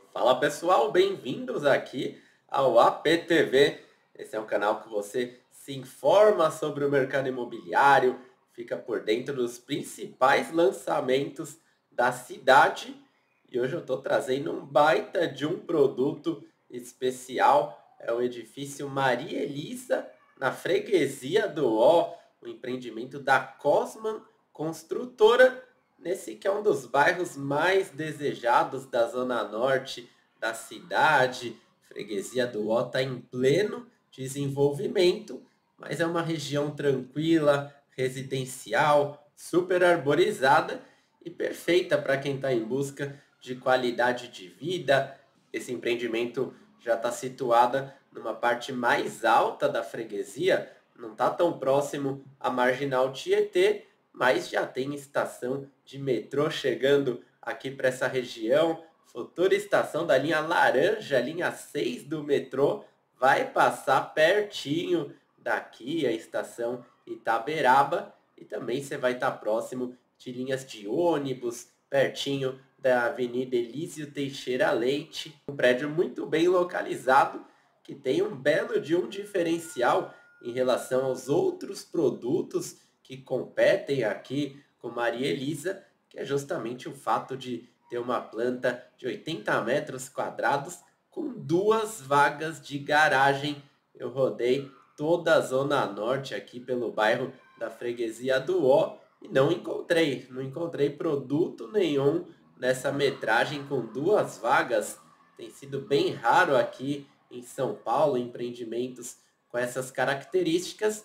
Fala pessoal, bem-vindos aqui ao APTV. Esse é um canal que você se informa sobre o mercado imobiliário, fica por dentro dos principais lançamentos da cidade. E hoje eu estou trazendo um baita de um produto especial. É o edifício Maria Elisa, na freguesia do Ó, o empreendimento da Cosman Construtora, nesse que é um dos bairros mais desejados da Zona Norte da cidade. Freguesia do Ó está em pleno desenvolvimento, mas é uma região tranquila, residencial, super arborizada e perfeita para quem está em busca de qualidade de vida. Esse empreendimento já está situado numa parte mais alta da freguesia, não está tão próximo à Marginal Tietê, mas já tem estação de metrô chegando aqui para essa região. Futura estação da linha laranja, linha 6 do metrô, vai passar pertinho daqui, a estação Itaberaba, e também você vai estar próximo de linhas de ônibus, pertinho da Avenida Elísio Teixeira Leite, um prédio muito bem localizado, que tem um belo de um diferencial em relação aos outros produtos que competem aqui com Maria Elisa, que é justamente o fato de ter uma planta de 80 metros quadrados com 2 vagas de garagem. Eu rodei toda a Zona Norte aqui pelo bairro da Freguesia do Ó e não encontrei produto nenhum nessa metragem com 2 vagas. Tem sido bem raro aqui em São Paulo empreendimentos com essas características.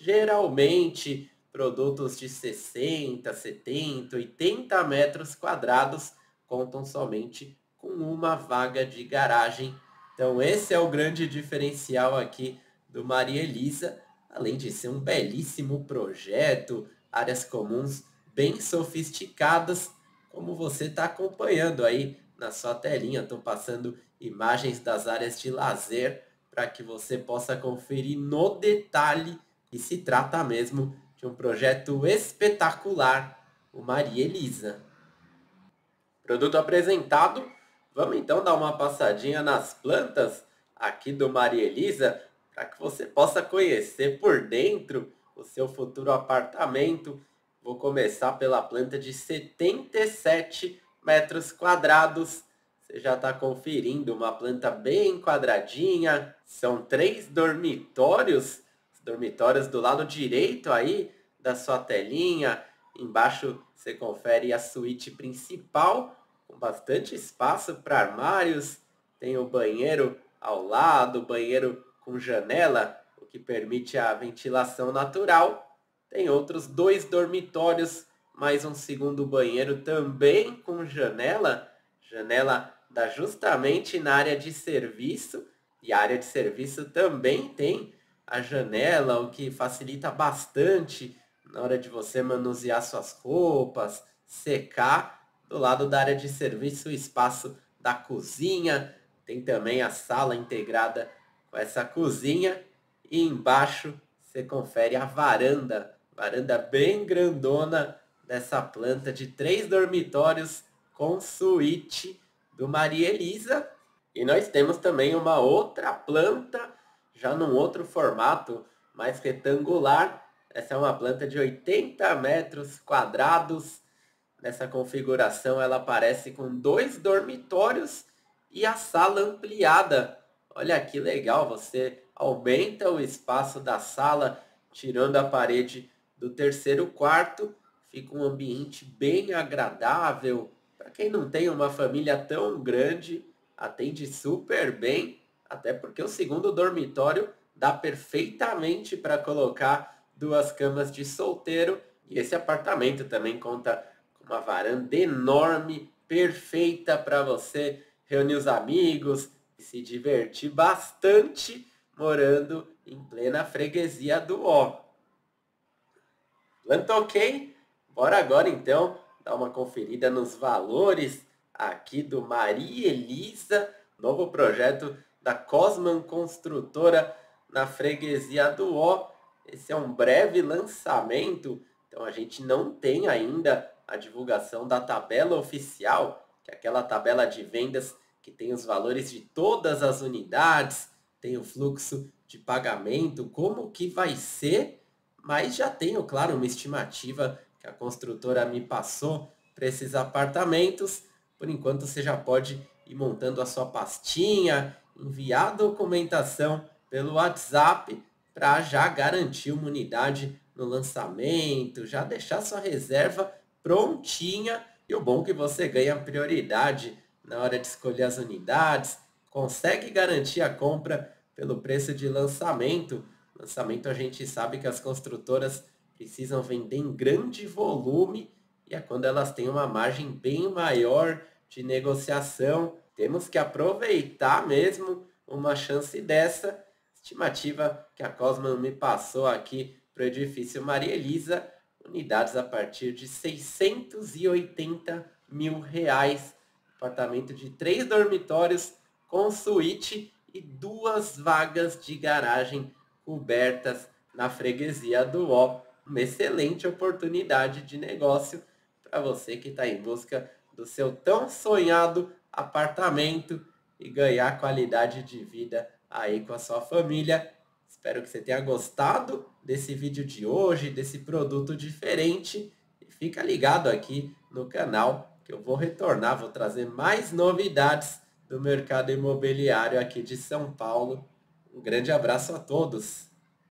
Geralmente produtos de 60, 70, 80 metros quadrados contam somente com 1 vaga de garagem. Então esse é o grande diferencial aqui do Maria Elisa, além de ser um belíssimo projeto, áreas comuns bem sofisticadas, como você está acompanhando aí na sua telinha. Estou passando imagens das áreas de lazer para que você possa conferir no detalhe, e se trata mesmo de um projeto espetacular, o Maria Elisa. Produto apresentado, vamos então dar uma passadinha nas plantas aqui do Maria Elisa, para que você possa conhecer por dentro o seu futuro apartamento. Vou começar pela planta de 77 metros quadrados. Você já está conferindo uma planta bem quadradinha. São 3 dormitórios do lado direito aí da sua telinha. Embaixo você confere a suíte principal, com bastante espaço para armários. Tem o banheiro ao lado, banheiro com janela, o que permite a ventilação natural. Tem outros 2 dormitórios, mais um segundo banheiro também com janela. Janela dá justamente na área de serviço, e a área de serviço também tem a janela, o que facilita bastante na hora de você manusear suas roupas, secar. Do lado da área de serviço, o espaço da cozinha, tem também a sala integrada com essa cozinha, e embaixo você confere a varanda bem grandona dessa planta de 3 dormitórios com suíte do Maria Elisa. E nós temos também uma outra planta, já num outro formato, mais retangular. Essa é uma planta de 80 metros quadrados. Nessa configuração ela aparece com 2 dormitórios e a sala ampliada. Olha que legal, você aumenta o espaço da sala, tirando a parede do terceiro quarto. Fica um ambiente bem agradável. Para quem não tem uma família tão grande, atende super bem, até porque o segundo dormitório dá perfeitamente para colocar 2 camas de solteiro. E esse apartamento também conta com uma varanda enorme, perfeita para você reunir os amigos e se divertir bastante morando em plena freguesia do Ó. Planta ok? Bora agora então dar uma conferida nos valores aqui do Maria Elisa, novo projeto da Cosman Construtora na freguesia do Ó. Esse é um breve lançamento, então a gente não tem ainda a divulgação da tabela oficial, que é aquela tabela de vendas que tem os valores de todas as unidades, tem o fluxo de pagamento, como que vai ser, mas já tenho, claro, uma estimativa que a construtora me passou para esses apartamentos. Por enquanto você já pode ir montando a sua pastinha, enviar a documentação pelo WhatsApp para já garantir uma unidade no lançamento, já deixar sua reserva prontinha. E o bom é que você ganha prioridade na hora de escolher as unidades, consegue garantir a compra pelo preço de lançamento. Lançamento a gente sabe que as construtoras precisam vender em grande volume e é quando elas têm uma margem bem maior de negociação. Temos que aproveitar mesmo uma chance dessa. Estimativa que a Cosman me passou aqui para o edifício Maria Elisa, unidades a partir de R$ 680 mil. Apartamento de 3 dormitórios com suíte e 2 vagas de garagem cobertas na freguesia do Ó. Uma excelente oportunidade de negócio para você que está em busca do seu tão sonhado apartamento e ganhar qualidade de vida aí com a sua família. Espero que você tenha gostado desse vídeo de hoje, desse produto diferente. E fica ligado aqui no canal que eu vou retornar, vou trazer mais novidades do mercado imobiliário aqui de São Paulo. Um grande abraço a todos!